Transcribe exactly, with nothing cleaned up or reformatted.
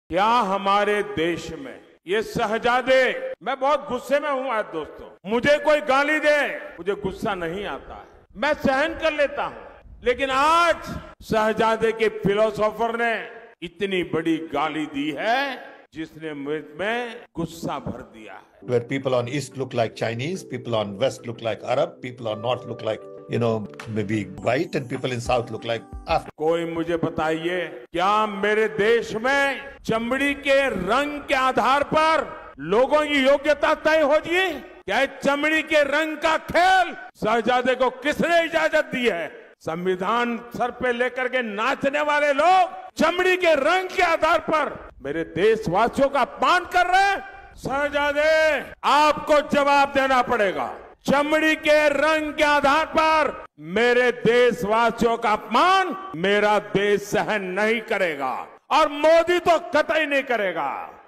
क्या हमारे देश में ये शहजादे, मैं बहुत गुस्से में हूं आज दोस्तों, मुझे कोई गाली दे मुझे गुस्सा नहीं आता है, मैं सहन कर लेता हूं, लेकिन आज शहजादे के फिलोसोफर ने इतनी बड़ी गाली दी है जिसने मुझ में गुस्सा भर दिया है। Where people on east look like Chinese, people on west look like Arab, people on north look like, you know, maybe white, and people in south look like African. कोई मुझे बताइए, क्या मेरे देश में चमड़ी के रंग के आधार पर लोगों की योग्यता तय होगी? क्या चमड़ी के रंग का खेल शहजादे को किसने इजाजत दी है? संविधान सर पे लेकर के नाचने वाले लोग चमड़ी के रंग के आधार पर मेरे देशवासियों का अपमान कर रहे हैं। शहजादे, आपको जवाब देना पड़ेगा। चमड़ी के रंग के आधार पर मेरे देशवासियों का अपमान मेरा देश सहन नहीं करेगा और मोदी तो कतई नहीं करेगा।